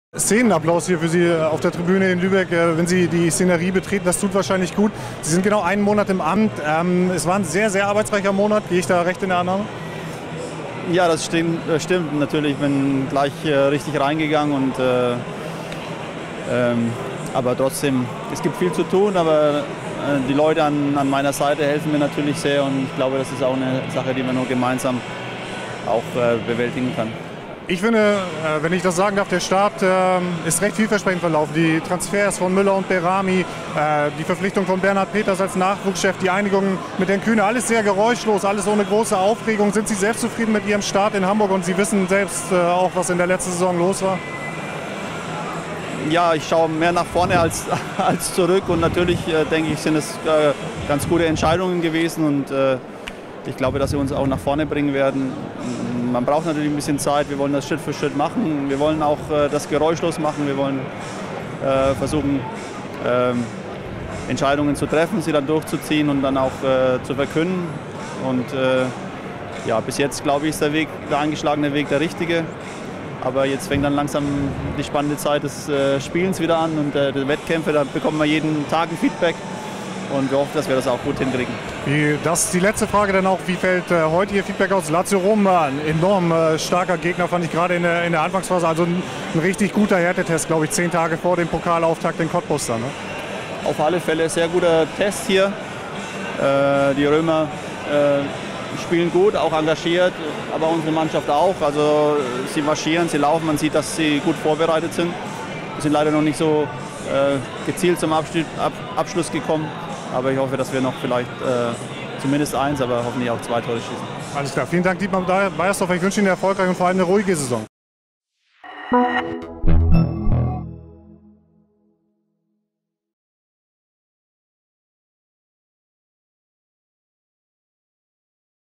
Szenenapplaus hier für Sie auf der Tribüne in Lübeck, wenn Sie die Szenerie betreten, das tut wahrscheinlich gut. Sie sind genau einen Monat im Amt. Es war ein sehr, sehr arbeitsreicher Monat. Gehe ich da recht in der Annahme? Ja, das stimmt natürlich. Ich bin gleich richtig reingegangen und aber trotzdem, es gibt viel zu tun, aber die Leute an meiner Seite helfen mir natürlich sehr und ich glaube, das ist auch eine Sache, die man nur gemeinsam auch bewältigen kann. Ich finde, wenn ich das sagen darf, der Start ist recht vielversprechend verlaufen. Die Transfers von Müller und Berami, die Verpflichtung von Bernhard Peters als Nachwuchschef, die Einigung mit Herrn Kühne, alles sehr geräuschlos, alles ohne große Aufregung. Sind Sie selbst zufrieden mit Ihrem Start in Hamburg und Sie wissen selbst auch, was in der letzten Saison los war? Ja, ich schaue mehr nach vorne als zurück und natürlich denke ich, sind es ganz gute Entscheidungen gewesen und ich glaube, dass sie uns auch nach vorne bringen werden. Man braucht natürlich ein bisschen Zeit, wir wollen das Schritt für Schritt machen, wir wollen auch das geräuschlos machen, wir wollen versuchen, Entscheidungen zu treffen, sie dann durchzuziehen und dann auch zu verkünden. Und ja, bis jetzt, glaube ich, ist der eingeschlagene Weg der richtige. Aber jetzt fängt dann langsam die spannende Zeit des Spielens wieder an und der Wettkämpfe, da bekommen wir jeden Tag ein Feedback und wir hoffen, dass wir das auch gut hinkriegen. Das ist die letzte Frage dann auch, wie fällt heute Ihr Feedback aus? Lazio Rom, ein enorm starker Gegner, fand ich gerade in der Anfangsphase, also ein richtig guter Härtetest, glaube ich, 10 Tage vor dem Pokalauftakt in Cottbus dann, ne? Auf alle Fälle sehr guter Test hier. Die Römer spielen gut, auch engagiert, aber unsere Mannschaft auch. Also sie marschieren, sie laufen, man sieht, dass sie gut vorbereitet sind. Wir sind leider noch nicht so gezielt zum Abschluss gekommen, aber ich hoffe, dass wir noch vielleicht zumindest 1, aber hoffentlich auch 2 Tore schießen. Alles klar, vielen Dank Dietmar Beiersdorf, ich wünsche Ihnen eine erfolgreiche und vor allem eine ruhige Saison.